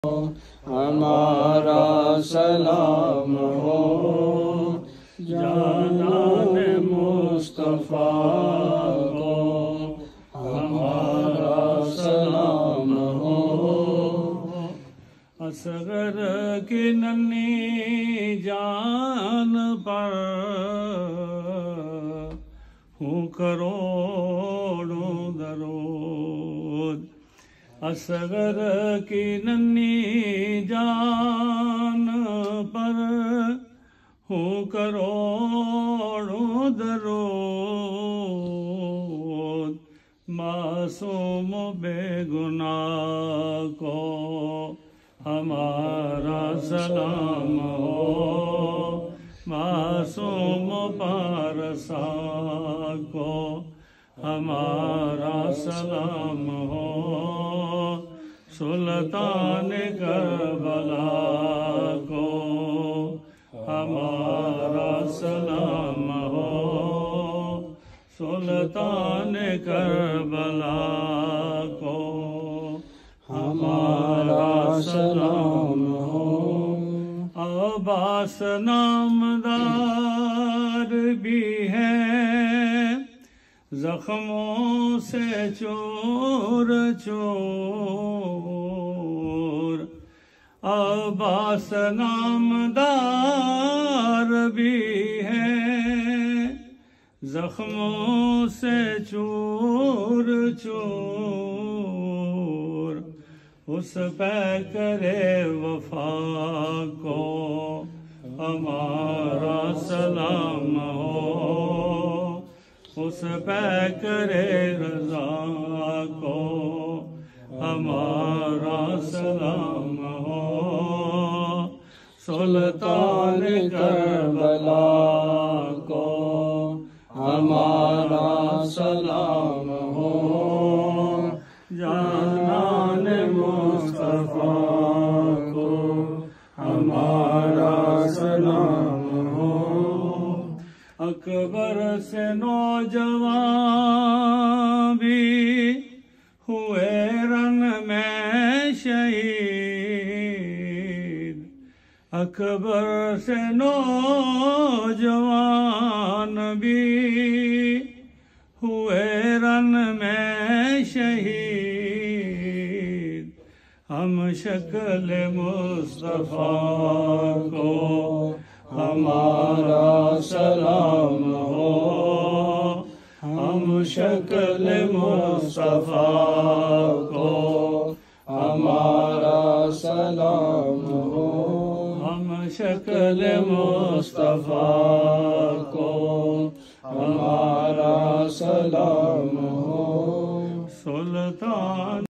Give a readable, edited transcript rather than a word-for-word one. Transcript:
ہمارا سلام ہو جانان مصطفیٰ کو، ہمارا سلام ہو۔ اصغر کی ننھی جان پر ہوں کروڑوں درود، اصغر کی ننھی جان پر ہوں کروڑوں درود، معصوم بے گناہ کو ہمارا سلام ہو، معصوم پارسا کو ہمارا سلام ہو، سلطان کربلا کو ہمارا سلام ہو، سلطان کربلا کو ہمارا سلام ہو۔ عباس نامدار بھی ہے زخموں سے چور چور، عباس نامدار بھی ہے زخموں سے چور چور، اس پہ کرے وفا کو ہمارا سلام ہو، اس پہ کرے رضا کو ہمارا سلام ہو، سلطان کربلا کو ہمارا سلام ہو، جانان مصطفیٰ کو ہمارا سلام ہو۔ اکبر سے نوجوان بھی ہوئے رن میں شہید، اکبر سے نوجوان بھی ہوئے رن میں شہید، ہم شکل مصطفیٰ کو ہمارا سلام ہو، ہم شکل مصطفیٰ کو ہمارا سلام ہو، ہم شکل مصطفیٰ کو ہمارا سلام ہو۔ سلطان